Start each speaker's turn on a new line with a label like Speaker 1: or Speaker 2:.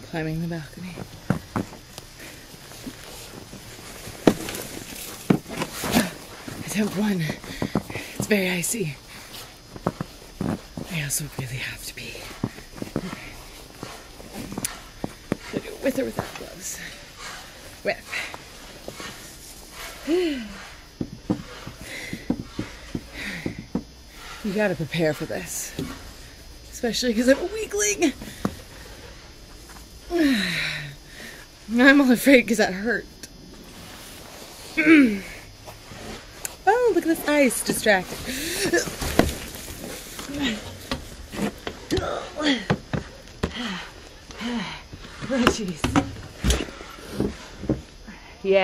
Speaker 1: climbing the balcony. Attempt 1. It's very icy. I also really have to pee. So do it with or without gloves? With. You gotta prepare for this. Especially because I'm a weakling. I'm all afraid because that hurt. Oh, look at this ice. Distracted. Oh, jeez.